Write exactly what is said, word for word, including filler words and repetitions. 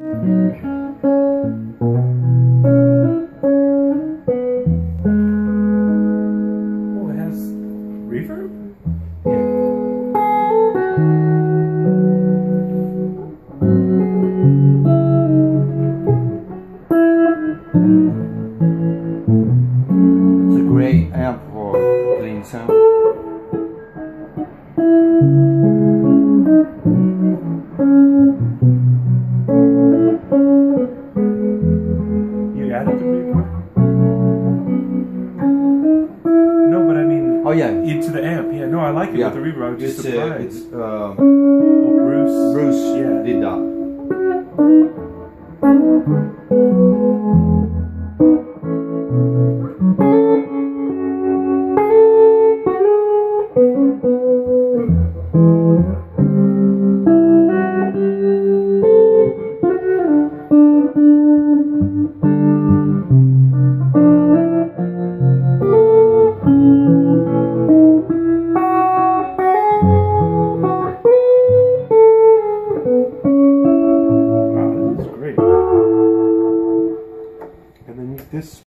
Oh, it has reverb? It's a great amp for clean sound. You added the reverb? No, but I mean, Oh yeah, into the amp. Yeah, no, I like it yeah. with the reverb. I was just It's, uh, surprised. it's uh, Oh, Bruce. Bruce Yeah. did that. Wow, this is great. And then this